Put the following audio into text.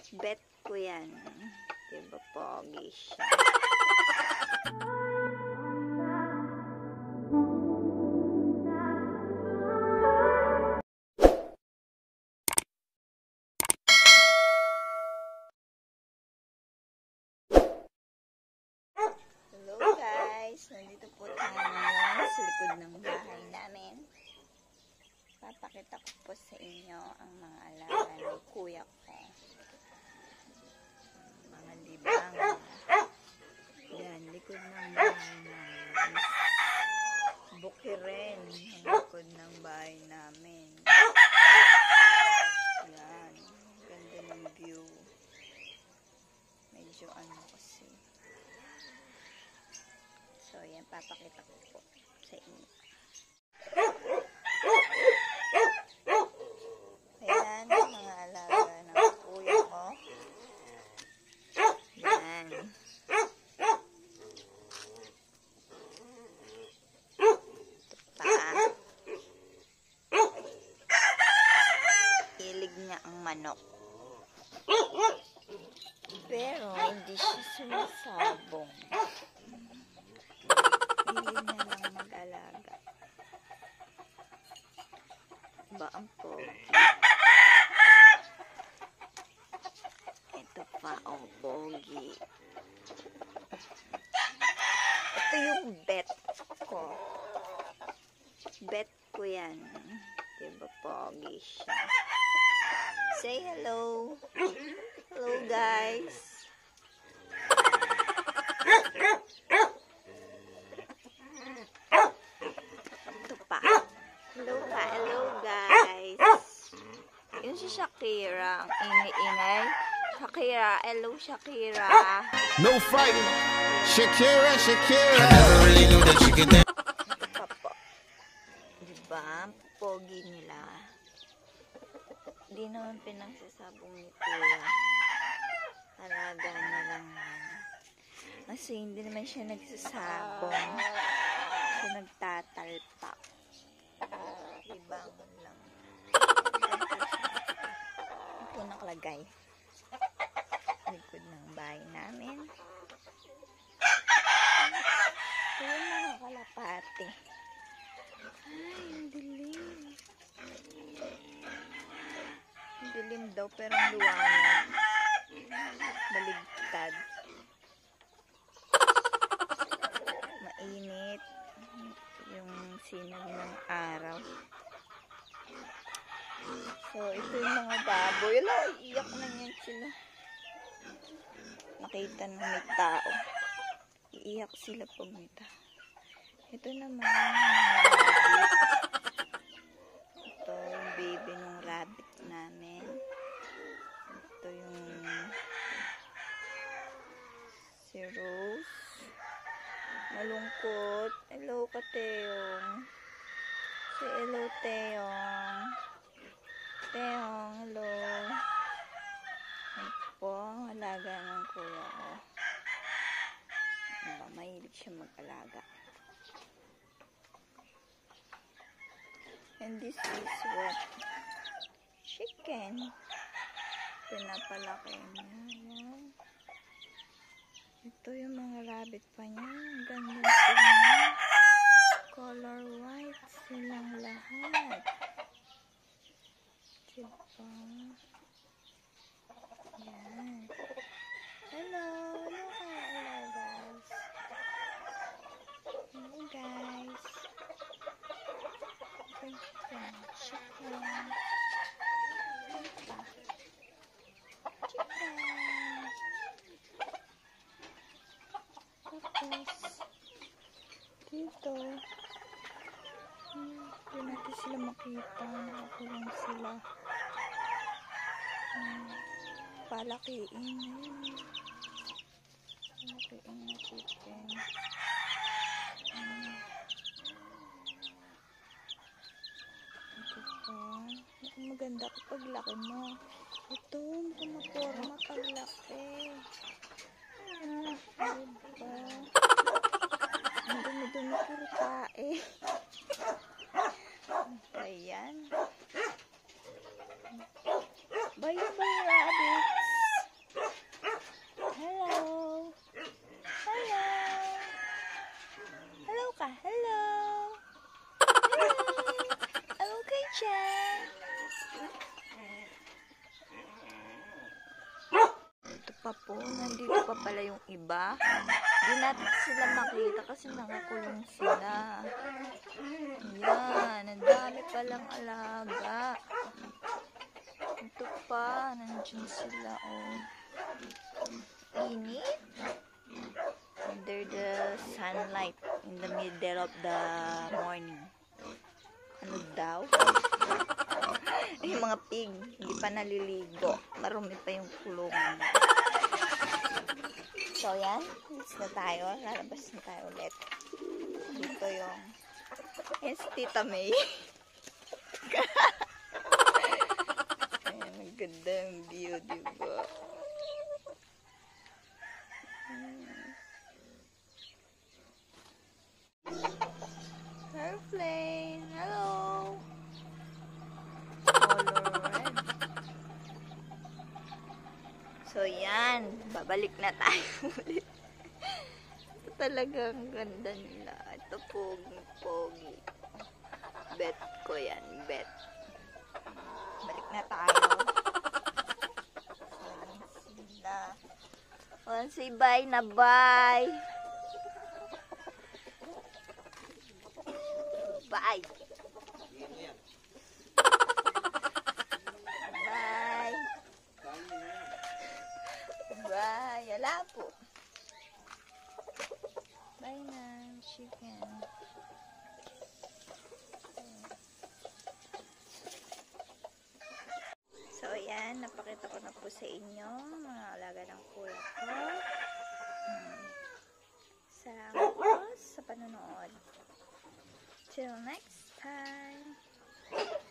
Bet ko yan. Diba pogi siya? Hello guys! Nandito po tayo ngayon sa likod ng bahay namin. Papakita ko po sa inyo ang mga alaga ng kuya ko. Mga libang. Yan, likod ng bahay namin. Bukirin ang likod ng bahay namin. Yan, ganda ng view. Medyo ano kasi. So, yan, papakita ko po sa inyo. Ayan, mga alaga ng kuya ko. Yan. Ito pa. Hilig niya ang manok. Pero, hindi siya sumasabong. Hilig niya lang mag-alaga. Ba ang pogi? Ito pa ang pogi. Ito yung bet ko. Bet ko yan. Diba pogi siya? Say hello. Hello guys. Hello guys. Yun si Shakira, ang ingay-ingay. Shakira, hello Shakira. No fighting. Shakira, Shakira. I never really knew that she could dance. Papa. Diba? Pogi nila. Hindi naman pinagsasabong ni Kuya. Alaga na lang yan. Kasi hindi naman siya nagsasabong. Siya nagtatalpak. Libangon lang. Ito nakalagay. Likod ng bahay namin. Ito yung mga kalapate. Ay, ang dilim. Ang dilim daw pero ang luwanag. Baligtad. Mainit. Yung sinag ng araw. So, ito yung mga baboy. Ala, iiyak na yan sila. Nakita ng may tao. Iiyak sila pag may tao. Ito naman, mga rabbit. Ito yung baby ng rabbit namin. Ito yung si Rose. Malungkot. Hello ka, Teong. Si hello, Teong. Teong, hello. Ito po, alaga ng kuya ko. Mahilig siya mag-alaga. And this is what? Chicken. Pinapalaki niya. Ayan. Ito yung mga rabbit pa niya. Ang ganda sila. Color white silang lahat. Diba? Yan. Hello. Hello ka. Hello guys. Hello guys. Chicken. Chicken. Dito. Hindi natin sila makita. Nakakulong sila. Palakiin. Palakiin na chicken. Ito pa. Maganda kapag laki mo. Ito. Maporma paglaki. Diba? Ang dumi-dumi puro tae. Ayan. Bye-bye rabbits. ka po. Nandito pa pala yung iba. Hindi natin sila makita kasi nakakulong sila. Ayan. Ang dami palang alaga. Ito pa. Nandiyan sila. Oh. Init. Under the sunlight. In the middle of the morning. Ano daw? Yung mga pig, hindi pa naliligo. Marumi pa yung kulungan. So, yan. Alis na tayo. Lalabas na tayo ulit. Dito yung... Yan si Tita May. Ayan, ang ganda yung view, diba? Airplane. Hello. Color red. So, yan. Babalik na tayo ulit. Ito talagang ganda nila. Ito pogi. Bet ko yan. Bet. Balik na tayo. Sila. Oh, say bye na bye. Bye. Bye. Bye. Wala po. Bye na, chicken. So, ayan. Napakita ko na po sa inyo mga alaga ng kuya ko. Salamat po sa panonood. Till next time.